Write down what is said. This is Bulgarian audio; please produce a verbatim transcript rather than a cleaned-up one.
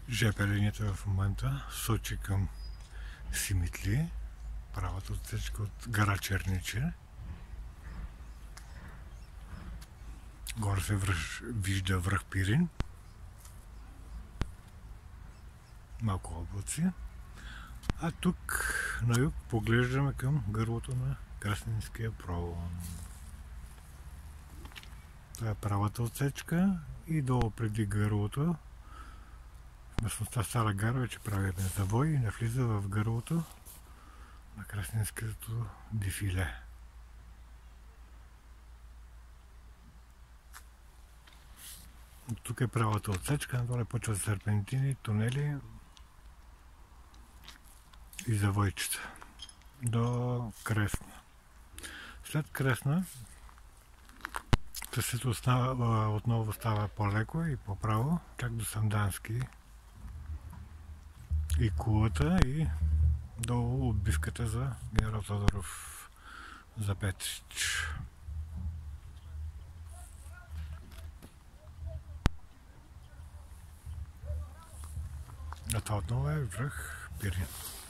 жп линията в момента сочи към Симитли, правата отсечка от гара Черниче. Горе се връж, вижда връх Пирин. Малко облаци. А тук на юг поглеждаме към гърлото на Красненския пролом. Това е правата отсечка и долу преди гърлото, в местността Стара гара, вече правим завой и навлиза в гърлото на Красненското дефиле. Тук е правата отсечка, надолу почват серпентини, тунели и завойчета до Кресна. След Кресна трасето отново става по-леко и по-право, чак до Сандански и Кулата и долу отбивката за Генерал Тодоров за Петрич. А това отново е връх Пирин.